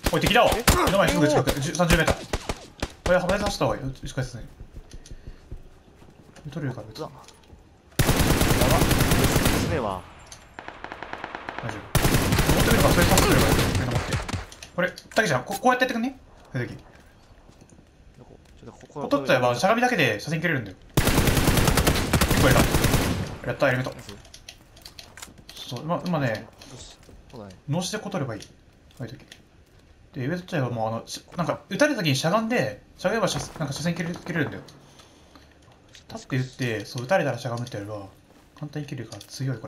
おい敵だわ。目の前すぐ近く30メーター。これはめ出した方がいい。近いですね。取れるから別にやば娘は大丈夫。持ってくればそれ助ければいい。目の持って。これだけじゃん。こうやってやってくんね。それだけ。こ取っちゃえばしゃがみだけで車線切れるんだよ。結構やった。やった、エレメント。そう今ね、脳死でこ取ればいい。ああいう時で、上取っちゃえばもうなんか撃たれた時にしゃがんで、しゃがめばなんか車線切れるんだよ。立って撃って、そう撃たれたらしゃがむってやれば簡単に切れるから強い。